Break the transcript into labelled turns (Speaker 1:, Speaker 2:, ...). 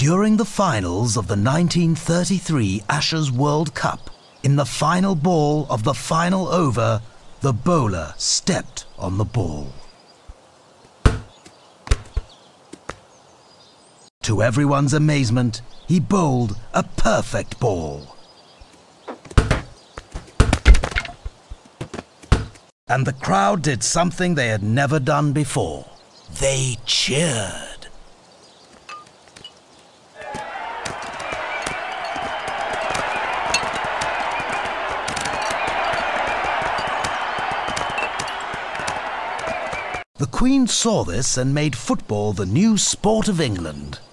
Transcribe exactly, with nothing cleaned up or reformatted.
Speaker 1: During the finals of the nineteen thirty-three Ashes World Cup, in the final ball of the final over, the bowler stepped on the ball. To everyone's amazement, he bowled a perfect ball. And the crowd did something they had never done before. They cheered. The Queen saw this and made football the new sport of England.